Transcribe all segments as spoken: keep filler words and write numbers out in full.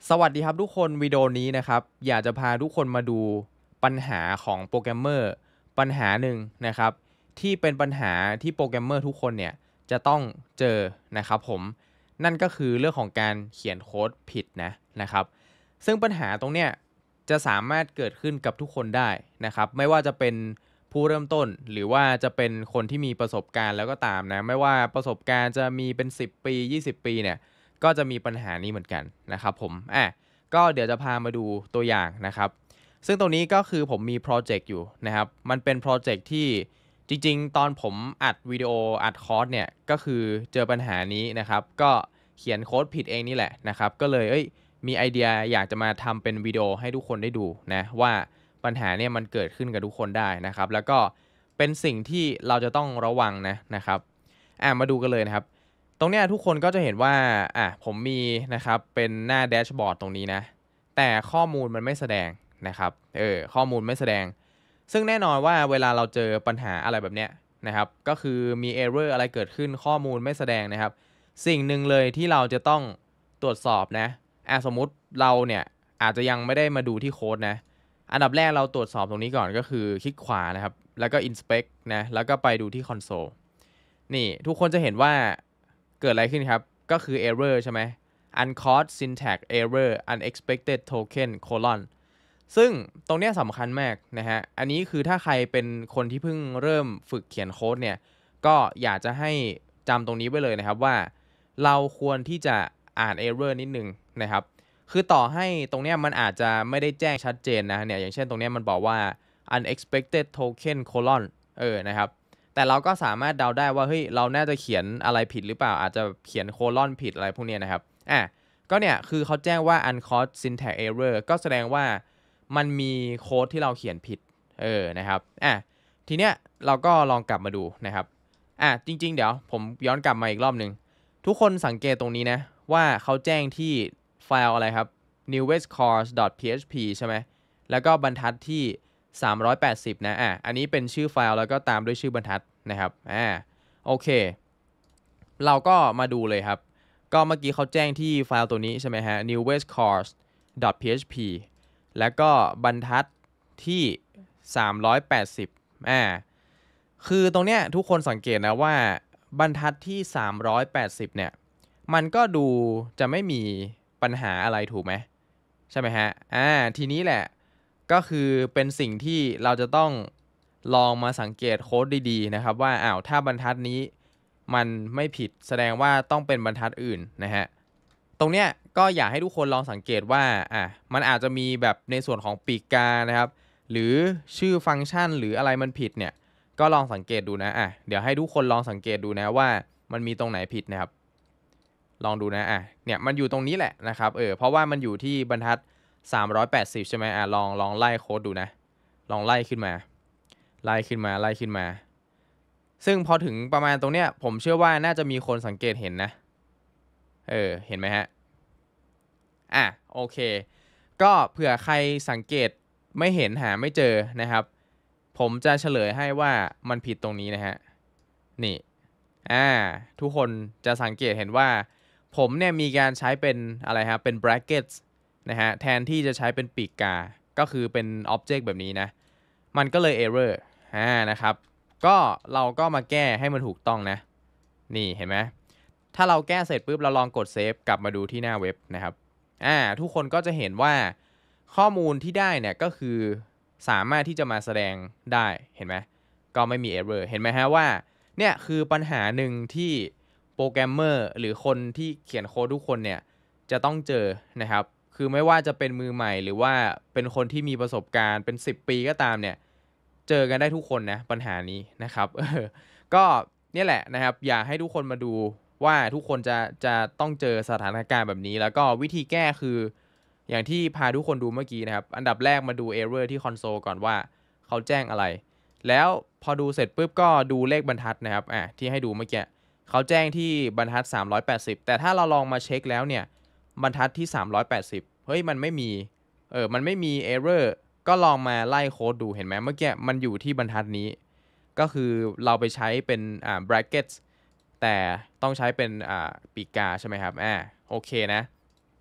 สวัสดีครับทุกคนวิดีโอนี้นะครับอยากจะพาทุกคนมาดูปัญหาของโปรแกรมเมอร์ปัญหาหนึ่งนะครับที่เป็นปัญหาที่โปรแกรมเมอร์ทุกคนเนี่ยจะต้องเจอนะครับผมนั่นก็คือเรื่องของการเขียนโค้ดผิดนะนะครับซึ่งปัญหาตรงเนี้ยจะสามารถเกิดขึ้นกับทุกคนได้นะครับไม่ว่าจะเป็นผู้เริ่มต้นหรือว่าจะเป็นคนที่มีประสบการณ์แล้วก็ตามนะไม่ว่าประสบการณ์จะมีเป็นสิบปียี่สิบปีเนี่ย ก็จะมีปัญหานี้เหมือนกันนะครับผมอ่ะก็เดี๋ยวจะพามาดูตัวอย่างนะครับซึ่งตรงนี้ก็คือผมมีโปรเจกต์อยู่นะครับมันเป็นโปรเจกต์ที่จริงๆตอนผมอัดวิดีโออัดคอร์สเนี่ยก็คือเจอปัญหานี้นะครับก็เขียนโค้ดผิดเองนี่แหละนะครับก็เลยเอ้ยมีไอเดียอยากจะมาทำเป็นวิดีโอให้ทุกคนได้ดูนะว่าปัญหาเนี่ยมันเกิดขึ้นกับทุกคนได้นะครับแล้วก็เป็นสิ่งที่เราจะต้องระวังนะนะครับอ่ะมาดูกันเลยนะครับ ตรงเนี้ยทุกคนก็จะเห็นว่าอ่ะผมมีนะครับเป็นหน้าแดชบอร์ดตรงนี้นะแต่ข้อมูลมันไม่แสดงนะครับเออข้อมูลไม่แสดงซึ่งแน่นอนว่าเวลาเราเจอปัญหาอะไรแบบเนี้ยนะครับก็คือมี error อะไรเกิดขึ้นข้อมูลไม่แสดงนะครับสิ่งหนึ่งเลยที่เราจะต้องตรวจสอบนะอ่ะสมมุติเราเนี่ยอาจจะยังไม่ได้มาดูที่โค้ดนะอันดับแรกเราตรวจสอบตรงนี้ก่อนก็คือคลิกขวานะครับแล้วก็ inspect นะแล้วก็ไปดูที่ console นี่ทุกคนจะเห็นว่าเกิดอะไรขึ้นครับก็คือ error ใช่ไหม uncaught syntax error unexpected token colon ซึ่งตรงเนี้ยสำคัญมากนะฮะอันนี้คือถ้าใครเป็นคนที่เพิ่งเริ่มฝึกเขียนโค้ดเนี่ยก็อยากจะให้จำตรงนี้ไว้เลยนะครับว่าเราควรที่จะอ่าน error นิดนึงนะครับคือต่อให้ตรงเนี้ยมันอาจจะไม่ได้แจ้งชัดเจนนะเนี่ยอย่างเช่นตรงเนี้ยมันบอกว่า unexpected token colon เออนะครับ แต่เราก็สามารถเดาได้ว่าเฮ้ยเราน่าจะเขียนอะไรผิดหรือเปล่าอาจจะเขียนโคลอนผิดอะไรพวกนี้นะครับอ่ะก็เนี่ยคือเขาแจ้งว่า uncaught syntax error ก็แสดงว่ามันมีโค้ดที่เราเขียนผิดเออนะครับอ่ะทีเนี้ยเราก็ลองกลับมาดูนะครับอ่ะจริงๆเดี๋ยวผมย้อนกลับมาอีกรอบหนึ่งทุกคนสังเกตตรงนี้นะว่าเขาแจ้งที่ไฟล์อะไรครับ newestcourse.php ใช่ไหมแล้วก็บรรทัดที่สามร้อยแปดสิบนะอ่ะอันนี้เป็นชื่อไฟล์แล้วก็ตามด้วยชื่อบรรทัดนะครับอ่าโอเคเราก็มาดูเลยครับก็เมื่อกี้เขาแจ้งที่ไฟล์ตัวนี้ใช่ไหมฮะ newestcourse.php แล้วก็บรรทัดที่สามร้อยแปดสิบอ่าคือตรงเนี้ยทุกคนสังเกตนะว่าบรรทัดที่สามร้อยแปดสิบเนี่ยมันก็ดูจะไม่มีปัญหาอะไรถูกไหมใช่ไหมฮะอ่าทีนี้แหละ ก็คือเป็นสิ่งที่เราจะต้องลองมาสังเกตโค้ดดีๆนะครับว่าอ้าวถ้าบรรทัดนี้มันไม่ผิดแสดงว่าต้องเป็นบรรทัดอื่นนะฮะตรงเนี้ยก็อยากให้ทุกคนลองสังเกตว่าอ่ะมันอาจจะมีแบบในส่วนของปีกกานะครับหรือชื่อฟังก์ชันหรืออะไรมันผิดเนี่ยก็ลองสังเกตดูนะอ่ะเดี๋ยวให้ทุกคนลองสังเกตดูนะว่ามันมีตรงไหนผิดนะครับลองดูนะอ่ะเนี่ยมันอยู่ตรงนี้แหละนะครับเออเพราะว่ามันอยู่ที่บรรทัดสามร้อยแปดสิบใช่ไหมอ่ะลองลองไล่โค้ดดูนะลองไล่ขึ้นมาไล่ขึ้นมาไล่ขึ้นมาซึ่งพอถึงประมาณตรงเนี้ยผมเชื่อว่าน่าจะมีคนสังเกตเห็นนะเออเห็นไหมฮะอ่ะโอเคก็เผื่อใครสังเกตไม่เห็นหาไม่เจอนะครับผมจะเฉลยให้ว่ามันผิดตรงนี้นะฮะนี่อ่าทุกคนจะสังเกตเห็นว่าผมเนี่ยมีการใช้เป็นอะไรครับเป็น brackets นะฮะแทนที่จะใช้เป็นปีกกาก็คือเป็น object แบบนี้นะมันก็เลย error อ่านะครับก็เราก็มาแก้ให้มันถูกต้องนะนี่เห็นไหมถ้าเราแก้เสร็จปุ๊บเราลองกดเซฟกลับมาดูที่หน้าเว็บนะครับอ่าทุกคนก็จะเห็นว่าข้อมูลที่ได้เนี่ยก็คือสามารถที่จะมาแสดงได้เห็นไหมก็ไม่มี error เห็นไหมฮะว่าเนี่ยคือปัญหาหนึ่งที่โปรแกรมเมอร์หรือคนที่เขียนโค้ดทุกคนเนี่ยจะต้องเจอนะครับ คือไม่ว่าจะเป็นมือใหม่หรือว่าเป็นคนที่มีประสบการณ์เป็นสิบปีก็ตามเนี่ยเจอกันได้ทุกคนนะปัญหานี้นะครับเออก็เนี่ยแหละนะครับอยากให้ทุกคนมาดูว่าทุกคนจะจะต้องเจอสถานการณ์แบบนี้แล้วก็วิธีแก้คืออย่างที่พาทุกคนดูเมื่อกี้นะครับอันดับแรกมาดู error ที่คอนโซลก่อนว่าเขาแจ้งอะไรแล้วพอดูเสร็จปุ๊บก็ดูเลขบรรทัดนะครับอ่ะที่ให้ดูเมื่อกี้เขาแจ้งที่บรรทัดสามร้อยแปดสิบแต่ถ้าเราลองมาเช็คแล้วเนี่ย บรรทัดที่สามร้อยแปดสิบเฮ้ยมันไม่มีเออมันไม่มี error ก็ลองมาไล่โค้ดดูเห็นไหมเมื่อกี้มันอยู่ที่บรรทัดนี้ก็คือเราไปใช้เป็นอ่า brackets แต่ต้องใช้เป็นอ่าปีกกาใช่ไหมครับอ่าโอเคนะ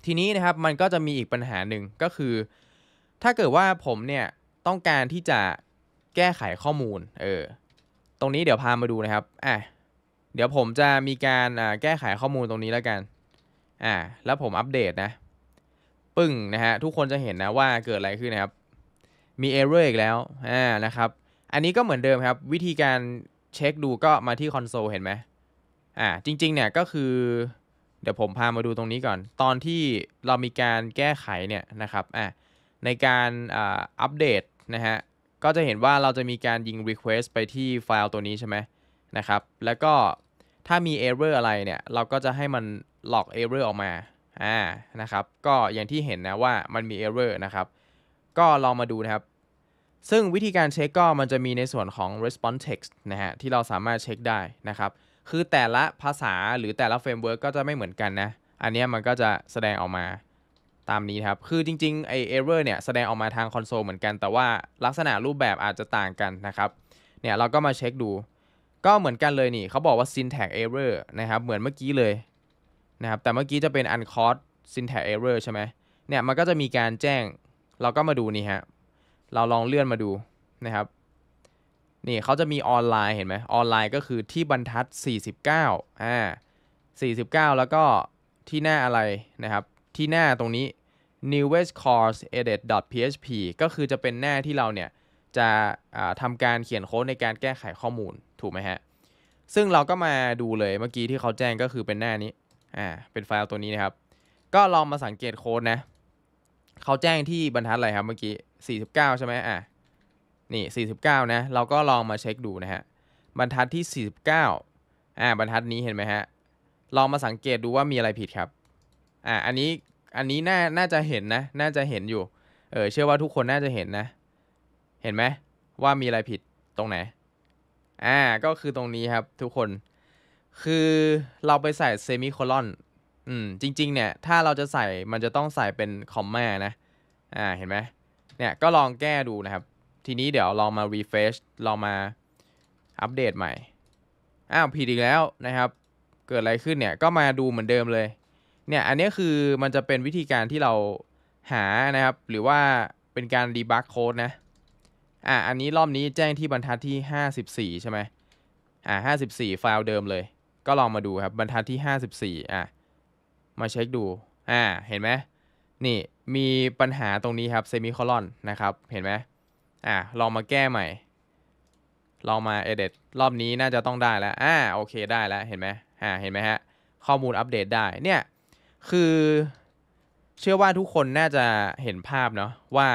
ทีนี้นะครับมันก็จะมีอีกปัญหาหนึ่งก็คือถ้าเกิดว่าผมเนี่ยต้องการที่จะแก้ไขข้อมูลเออตรงนี้เดี๋ยวพามาดูนะครับอ่ะเดี๋ยวผมจะมีการอ่าแก้ไขข้อมูลตรงนี้แล้วกันอ่าแล้วผมอัปเดตนะปึ้งนะฮะทุกคนจะเห็นนะว่าเกิดอะไรขึ้นนะครับมี error อีกแล้วอ่านะครับอันนี้ก็เหมือนเดิมครับวิธีการเช็คดูก็มาที่คอนโซลเห็นไหมอ่าจริงๆเนี่ยก็คือเดี๋ยวผมพามาดูตรงนี้ก่อนตอนที่เรามีการแก้ไขเนี่ยนะครับอ่าในการอ่าอัปเดตนะฮะก็จะเห็นว่าเราจะมีการยิง request ไปที่ไฟล์ตัวนี้ใช่ไหมนะครับแล้วก็ถ้ามี error อะไรเนี่ยเราก็จะให้มัน log error ออกมาอ่านะครับก็อย่างที่เห็นนะว่ามันมี error นะครับก็ลองมาดูนะครับซึ่งวิธีการเช็คก็มันจะมีในส่วนของ response text นะฮะที่เราสามารถเช็คได้นะครับคือแต่ละภาษาหรือแต่ละเฟรมเวิร์กก็จะไม่เหมือนกันนะอันนี้มันก็จะแสดงออกมาตามนี้ครับคือจริงๆไอ error เนี่ยแสดงออกมาทางคอนโซลเหมือนกันแต่ว่าลักษณะรูปแบบอาจจะต่างกันนะครับเนี่ยเราก็มาเช็คดูก็เหมือนกันเลยนี่เขาบอกว่า syntax error นะครับเหมือนเมื่อกี้เลยนะครับแต่เมื่อกี้จะเป็น uncaught syntax error ใช่ไหมเนี่ยมันก็จะมีการแจ้งเราก็มาดูนี่ฮะเราลองเลื่อนมาดูนะครับนี่เขาจะมีออนไลน์เห็นไหมออนไลน์ก็คือที่บรรทัดสี่สิบเก้าอ่าสี่สิบเก้าแล้วก็ที่หน้าอะไรนะครับที่หน้าตรงนี้ newest course edit.php ก็คือจะเป็นหน้าที่เราเนี่ยจะทำการเขียนโค้ดในการแก้ไขข้อมูลถูกไหมฮะซึ่งเราก็มาดูเลยเมื่อกี้ที่เขาแจ้งก็คือเป็นหน้านี้อ่าเป็นไฟล์ตัวนี้นะครับก็ลองมาสังเกตโค้ดนะเขาแจ้งที่บรรทัดอะไรครับเมื่อกี้สี่สิบเก้าใช่ไหมอ่ะนี่สี่สิบเก้านะเราก็ลองมาเช็คดูนะฮะบรรทัดที่สี่สิบเก้าอ่าบรรทัดนี้เห็นไหมฮะลองมาสังเกตดูว่ามีอะไรผิดครับอ่าอันนี้อันนี้น่าน่าจะเห็นนะน่าจะเห็นอยู่เออเชื่อว่าทุกคนน่าจะเห็นนะเห็นไหมว่ามีอะไรผิดตรงไหนอ่าก็คือตรงนี้ครับทุกคนคือเราไปใส่เซมิโคลอนอืมจริงๆเนี่ยถ้าเราจะใส่มันจะต้องใส่เป็นคอมมานะอ่าเห็นไหมเนี่ยก็ลองแก้ดูนะครับทีนี้เดี๋ยวลองมา refresh ลองมาอัปเดตใหม่อ้าวผิดอีกแล้วนะครับเกิดอะไรขึ้นเนี่ยก็มาดูเหมือนเดิมเลยเนี่ยอันนี้คือมันจะเป็นวิธีการที่เราหานะครับหรือว่าเป็นการ debug code นะอ่ะอันนี้รอบนี้แจ้งที่บรรทัดที่ห้าสิบสี่ใช่ไหมอ่ะห้าสิบสี่ไฟล์เดิมเลยก็ลองมาดูครับบรรทัดที่ห้าสิบสี่อ่ะมาเช็คดูอ่าเห็นไหมนี่มีปัญหาตรงนี้ครับเซมิโคลอนนะครับเห็นไหมอ่ะลองมาแก้ใหม่ลองมา edit รอบนี้น่าจะต้องได้แล้วอ่าโอเคได้แล้วเห็นไหมอ่าเห็นไหมฮะข้อมูลอัปเดตได้เนี่ยคือเชื่อว่าทุกคนน่าจะเห็นภาพเนาะว่า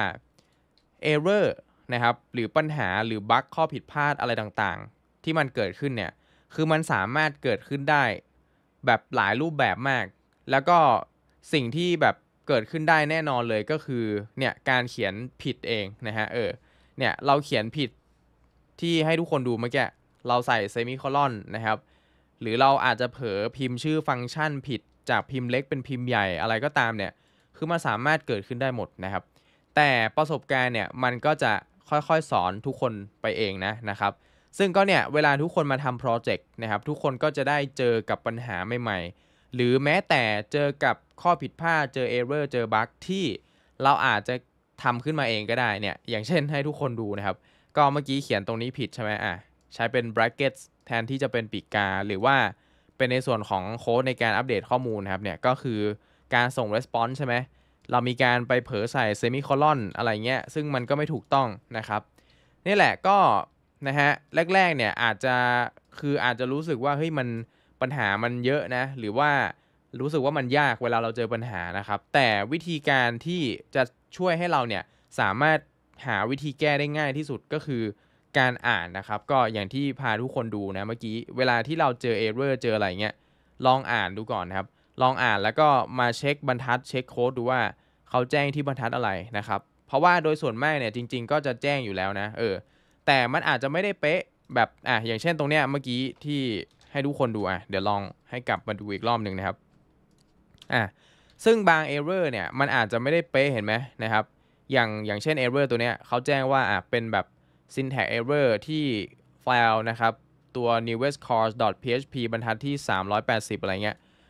error นะครับหรือปัญหาหรือบั๊กข้อผิดพลาดอะไรต่างๆที่มันเกิดขึ้นเนี่ยคือมันสามารถเกิดขึ้นได้แบบหลายรูปแบบมากแล้วก็สิ่งที่แบบเกิดขึ้นได้แน่นอนเลยก็คือเนี่ยการเขียนผิดเองนะฮะเออเนี่ยเราเขียนผิดที่ให้ทุกคนดูเมื่อกี้เราใส่เซมิโคลอนนะครับหรือเราอาจจะเผลอพิมพ์ชื่อฟังก์ชันผิดจากพิมพ์เล็กเป็นพิมพ์ใหญ่อะไรก็ตามเนี่ยคือมันสามารถเกิดขึ้นได้หมดนะครับแต่ประสบการณ์เนี่ยมันก็จะค่อยๆสอนทุกคนไปเองนะนะครับซึ่งก็เนี่ยเวลาทุกคนมาทำโปรเจกต์นะครับทุกคนก็จะได้เจอกับปัญหาใหม่ๆหรือแม้แต่เจอกับข้อผิดพลาดเจอเอเรอร์เจอบั๊กที่เราอาจจะทำขึ้นมาเองก็ได้เนี่ยอย่างเช่นให้ทุกคนดูนะครับก็เมื่อกี้เขียนตรงนี้ผิดใช่ไหมอ่ะใช้เป็น brackets แทนที่จะเป็นปีกกาหรือว่าเป็นในส่วนของโค้ดในการอัปเดตข้อมูลนะครับเนี่ยก็คือการส่ง response ใช่ไหมเรามีการไปเผลอใส่เซมิโคลอนอะไรเงี้ยซึ่งมันก็ไม่ถูกต้องนะครับนี่แหละก็นะฮะแรกๆเนี่ยอาจจะคืออาจจะรู้สึกว่าเฮ้ยมันปัญหามันเยอะนะหรือว่ารู้สึกว่ามันยากเวลาเราเจอปัญหานะครับแต่วิธีการที่จะช่วยให้เราเนี่ยสามารถหาวิธีแก้ได้ง่ายที่สุดก็คือการอ่านนะครับก็อย่างที่พาทุกคนดูนะเมื่อกี้เวลาที่เราเจอ error เจออะไรเงี้ยลองอ่านดูก่อนนะครับลองอ่านแล้วก็มาเช็คบรรทัดเช็คโค้ดดูว่าเขาแจ้งที่บรรทัดอะไรนะครับเพราะว่าโดยส่วนมากเนี่ยจริงๆก็จะแจ้งอยู่แล้วนะเออแต่มันอาจจะไม่ได้เป๊ะแบบอ่ะอย่างเช่นตรงเนี้ยเมื่อกี้ที่ให้ทุกคนดูอ่ะเดี๋ยวลองให้กลับมาดูอีกรอบหนึ่งนะครับอ่ะซึ่งบาง error เนี่ยมันอาจจะไม่ได้เป๊ะเห็นไหมนะครับอย่างอย่างเช่น error ตัวเนี้ยเขาแจ้งว่าอ่ะเป็นแบบ syntax error ที่ไฟล์นะครับตัว newest course.php บรรทัดที่สามร้อยแปดสิบอะไรเงี้ย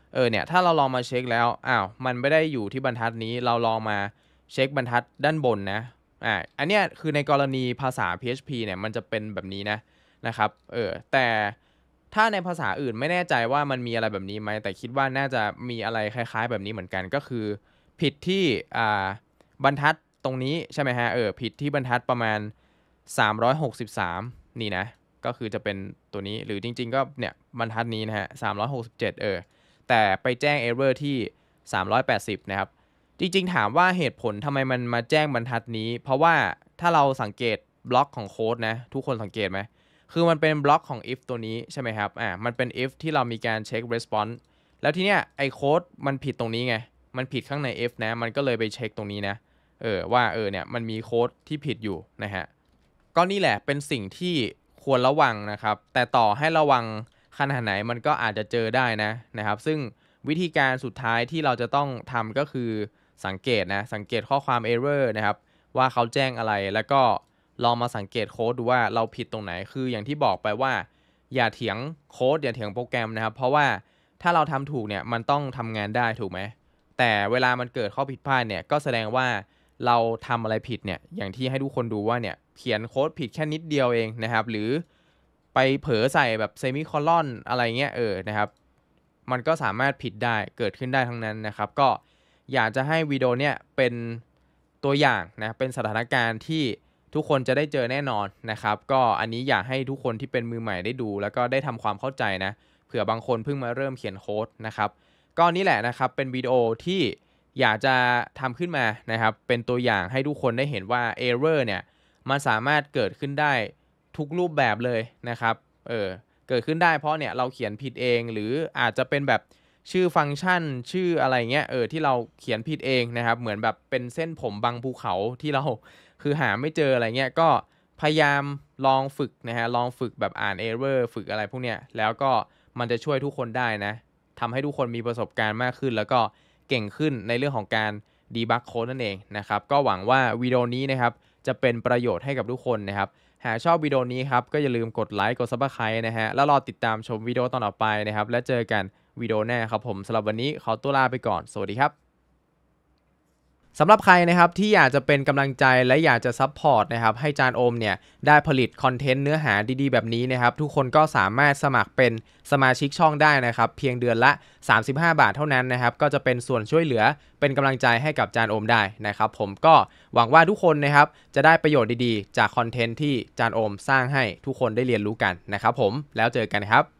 เออเนี่ยถ้าเราลองมาเช็คแล้วอ้าวมันไม่ได้อยู่ที่บรรทัดนี้เราลองมาเช็คบรรทัดด้านบนนะอ่าอันเนี้ยคือในกรณีภาษา พี เอช พี เนี่ยมันจะเป็นแบบนี้นะนะครับเออแต่ถ้าในภาษาอื่นไม่แน่ใจว่ามันมีอะไรแบบนี้ไหมแต่คิดว่าน่าจะมีอะไรคล้ายๆแบบนี้เหมือนกันก็คือผิดที่อ่าบรรทัดตรงนี้ใช่ไหมฮะเออผิดที่บรรทัดประมาณสามร้อยหกสิบสามนี่นะก็คือจะเป็นตัวนี้หรือจริงๆก็เนี่ยบรรทัดนี้นะฮะสามร้อยหกสิบเจ็ดเออแต่ไปแจ้ง error ที่สามร้อยแปดสิบนะครับจริงๆถามว่าเหตุผลทำไมมันมาแจ้งบรรทัดนี้เพราะว่าถ้าเราสังเกตบล็อกของโค้ดนะทุกคนสังเกตไหมคือมันเป็นบล็อกของ if ตัวนี้ใช่ไหมครับอ่ามันเป็น if ที่เรามีการเช็ค response แล้วทีเนี้ยไอ้โค้ดมันผิดตรงนี้ไงมันผิดข้างใน if นะมันก็เลยไปเช็คตรงนี้นะเออว่าเออเนี่ยมันมีโค้ดที่ผิดอยู่นะฮะก็นี่แหละเป็นสิ่งที่ควรระวังนะครับแต่ต่อให้ระวังขนาดไหนมันก็อาจจะเจอได้นะนะครับซึ่งวิธีการสุดท้ายที่เราจะต้องทำก็คือสังเกตนะสังเกตข้อความ error นะครับว่าเขาแจ้งอะไรแล้วก็ลองมาสังเกตโค้ดดูว่าเราผิดตรงไหนคืออย่างที่บอกไปว่าอย่าเถียงโค้ดอย่าเถียงโปรแกรมนะครับเพราะว่าถ้าเราทำถูกเนี่ยมันต้องทำงานได้ถูกไหมแต่เวลามันเกิดข้อผิดพลาดเนี่ยก็แสดงว่าเราทำอะไรผิดเนี่ยอย่างที่ให้ทุกคนดูว่าเนี่ยเขียนโค้ดผิดแค่นิดเดียวเองนะครับหรือไปเผลอใส่แบบเซมิโคลอนอะไรเงี้ยเออนะครับมันก็สามารถผิดได้เกิดขึ้นได้ทั้งนั้นนะครับก็อยากจะให้วิดีโอเนี่ยเป็นตัวอย่างนะเป็นสถานการณ์ที่ทุกคนจะได้เจอแน่นอนนะครับก็อันนี้อยากให้ทุกคนที่เป็นมือใหม่ได้ดูแล้วก็ได้ทำความเข้าใจนะเผื่อบางคนเพิ่งมาเริ่มเขียนโค้ดนะครับก็นี่แหละนะครับเป็นวิดีโอที่อยากจะทำขึ้นมานะครับเป็นตัวอย่างให้ทุกคนได้เห็นว่า error เนี่ยมันสามารถเกิดขึ้นได้ทุกรูปแบบเลยนะครับเออเกิดขึ้นได้เพราะเนี่ยเราเขียนผิดเองหรืออาจจะเป็นแบบชื่อฟังก์ชันชื่ออะไรเงี้ยเออที่เราเขียนผิดเองนะครับเหมือนแบบเป็นเส้นผมบังภูเขาที่เราคือหาไม่เจออะไรเงี้ยก็พยายามลองฝึกนะฮะลองฝึกแบบอ่าน error ฝึกอะไรพวกเนี้ยแล้วก็มันจะช่วยทุกคนได้นะทำให้ทุกคนมีประสบการณ์มากขึ้นแล้วก็เก่งขึ้นในเรื่องของการ debug code นั่นเองนะครับก็หวังว่าวิดีโอนี้นะครับจะเป็นประโยชน์ให้กับทุกคนนะครับหากชอบวิดีโอนี้ครับก็อย่าลืมกดไลค์กด Subscribe นะฮะแล้วรอติดตามชมวิดีโอตอนต่อไปนะครับและเจอกันวิดีโอหน้าครับผมสำหรับวันนี้ขอตัวลาไปก่อนสวัสดีครับสำหรับใครนะครับที่อยากจะเป็นกำลังใจและอยากจะซัพพอร์ตนะครับให้จานโอมเนี่ยได้ผลิตคอนเทนต์เนื้อหาดีๆแบบนี้นะครับทุกคนก็สามารถสมัครเป็นสมาชิกช่องได้นะครับเพียงเดือนละสามสิบห้าบาทเท่านั้นนะครับก็จะเป็นส่วนช่วยเหลือเป็นกำลังใจให้กับจานโอมได้นะครับผมก็หวังว่าทุกคนนะครับจะได้ประโยชน์ดีๆจากคอนเทนต์ที่จานโอมสร้างให้ทุกคนได้เรียนรู้กันนะครับผมแล้วเจอกันครับ